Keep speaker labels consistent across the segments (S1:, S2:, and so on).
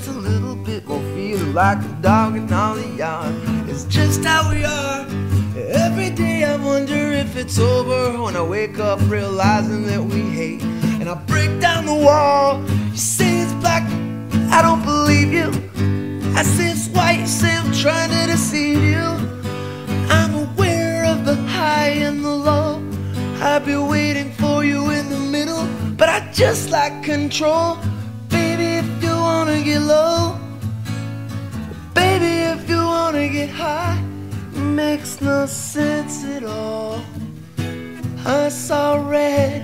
S1: a little bit more, feeling like a dog in all the yard. It's just how we are. Every day I wonder if it's over, when I wake up realizing that we hate. And I break down the wall. You say it's black, I don't believe you. I say it's white, you say I'm trying to deceive you. I'm aware of the high and the low. I've been waiting for you in the middle, but I just like control. Baby, if you wanna get low, baby, if you wanna get high, it makes no sense at all. I saw red,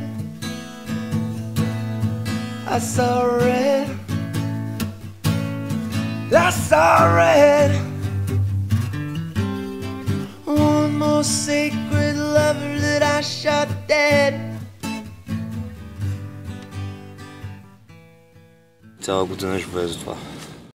S1: I saw red, I saw red. One more sacred lover that I shot dead.
S2: Cała godzina już bez dwa.